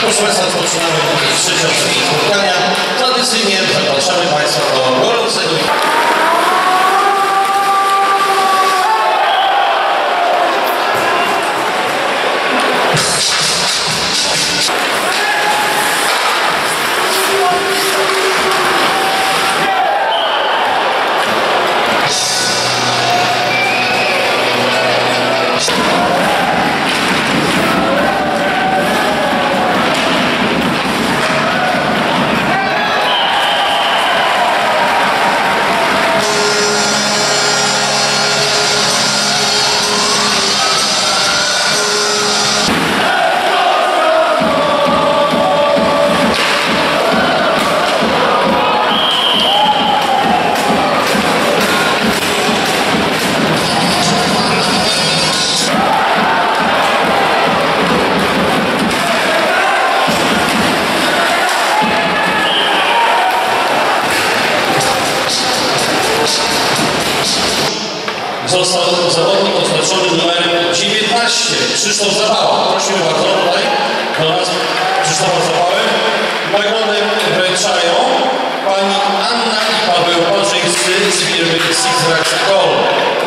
Proszę Państwa, rozpoczynamy trzecią część spotkania. Tradycyjnie zapraszamy Państwa do gorącego. Został zawodnik oznaczony numerem 19, Krzysztof Zapała. Prosimy bardzo tutaj do nas Krzysztofa Zapałę. Nagrodę wręczają pani Anna i Paweł Parzyńscy z firmy Six Racks Gold.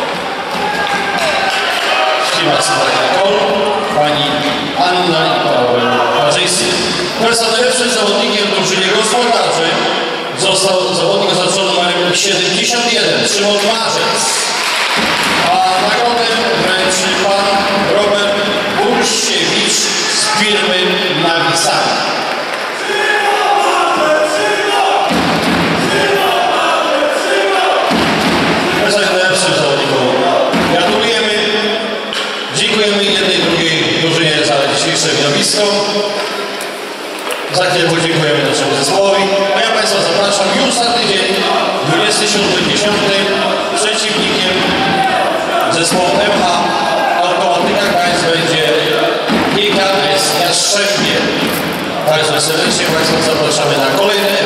Firma Six Racks Gold, pani Anna i Paweł Parzyńscy. Najlepszym zawodnikiem w drużynie gospodarzy został zawodnik oznaczony numerem 71, Szymon Marzec. A nagrodę wręczy pan Robert Bursiewicz z firmy Nawisani. Najlepszym zawodnikom gratulujemy. Dziękujemy jednej i drugiej drużynie za dzisiejsze widowisko. Za chwilę podziękujemy naszemu zespołowi. A ja Państwa zapraszam już za tydzień, 27.10. Przeciwnikiem zespołu MH Automatyka KS będzie GKS Jastrzębie. Bardzo serdecznie Państwa zapraszamy na kolejne